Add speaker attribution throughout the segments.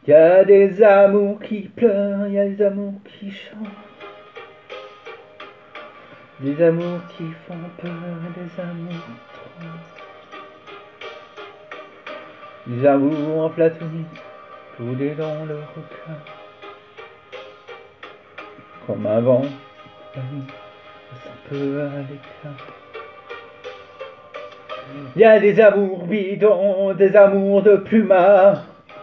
Speaker 1: Y a des amours qui pleurent, y a des amours qui chantent, des amours qui font peur, des amours trop, des amours en platonique, coulés dans le requin, comme un vent, un peu à l'écart. Y a des amours bidons, des amours de plumard,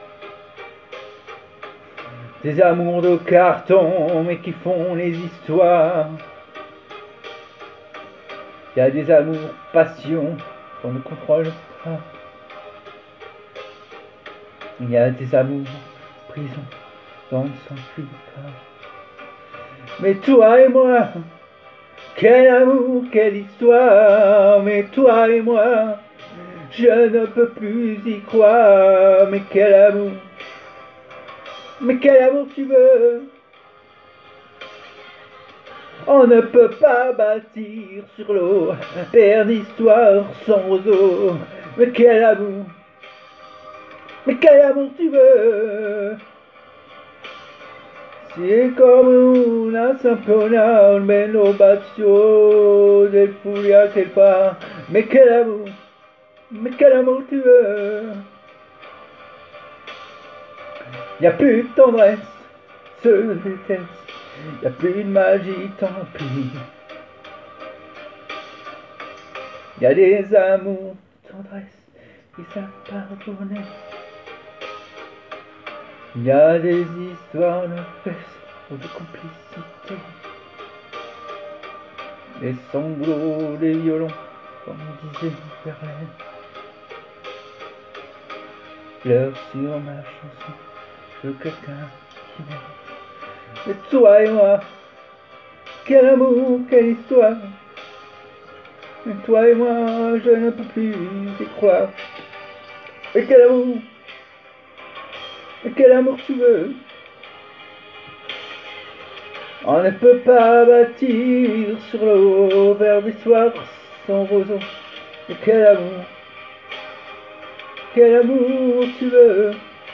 Speaker 1: des amours de carton, mais qui font les histoires. Y a des amours passion qu'on ne contrôle pas. Y a des amours prison dont on ne s'enfuit pas. Mais toi et moi, quel amour, quelle histoire. Mais toi et moi, je ne peux plus y croire. Mais quel amour tu veux. On ne peut pas bâtir sur l'eau, faire d'histoire sans roseau. Mais quel amour tu veux. C'est come una sampona, almeno bacio del furia che fa. Mais quel amour tu veux. Y a plus de tendresse, se déteste. Y a plus de magie, tant pis. Y a des amours, tendresse, qui savent pardonner. Y a des histoires de fesses ou de complicité. Les sanglots, les violons, comme disait Verlaine. Pleure sur ma chanson, je veux quelqu'un qui m'aime. Mais toi et moi, quel amour, quelle histoire. Mais toi et moi, je ne peux plus y croire. Et quel amour tu veux. On ne peut pas bâtir sur l'eau vers des soirs sans roseau. Et quel amour tu veux.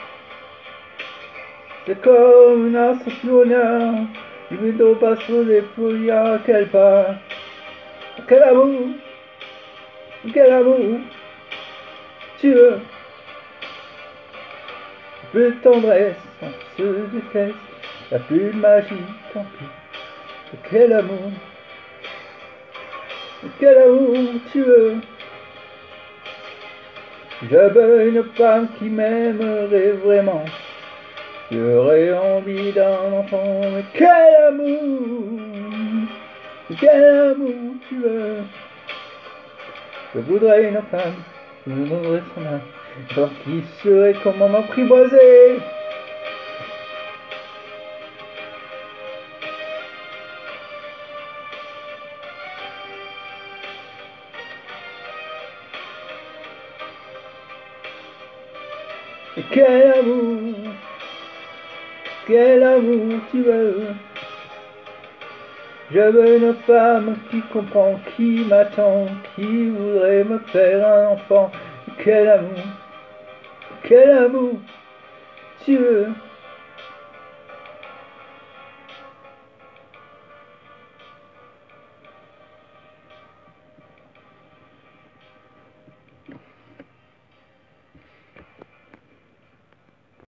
Speaker 1: C'est comme una sampona, il vedo passo de furia qu'elle part. Quel amour tu veux. Plus de tendresse, on se déteste. Y'a plus de magie, tant pis. Quel amour tu veux. Je veux une femme qui m'aimerait vraiment, qui aurait envie d'un enfant. Mais quel amour tu veux. Je voudrais une femme qui me donnerait son âme, genre qui serait comment m'apprivoiser. Et quel amour tu veux. Je veux une femme qui comprend, qui m'attend, qui voudrait me faire un enfant. Quel amour tu veux.